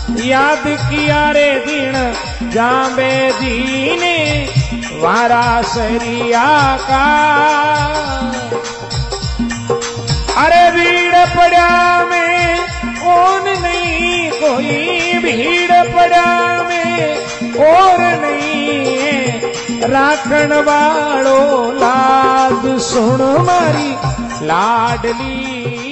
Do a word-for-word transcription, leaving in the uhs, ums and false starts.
याद किया रे दिन जाबे जी ने वारा सरिया का। अरे भीड़ पड़ा में कौन नहीं, कोई भीड़ पड़ा में और नहीं, राखण वालो लाद सुन मारी लाडली।